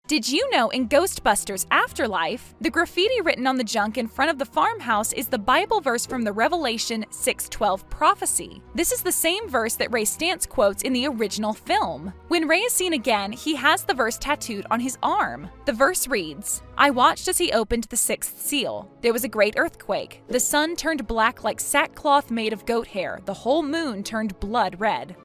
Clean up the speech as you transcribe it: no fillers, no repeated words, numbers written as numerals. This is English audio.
Did you know in Ghostbusters Afterlife, the graffiti written on the junk in front of the farmhouse is the Bible verse from the Revelation 6:12 prophecy? This is the same verse that Ray Stantz quotes in the original film. When Ray is seen again, he has the verse tattooed on his arm. The verse reads, "I watched as he opened the sixth seal. There was a great earthquake. The sun turned black like sackcloth made of goat hair. The whole moon turned blood red."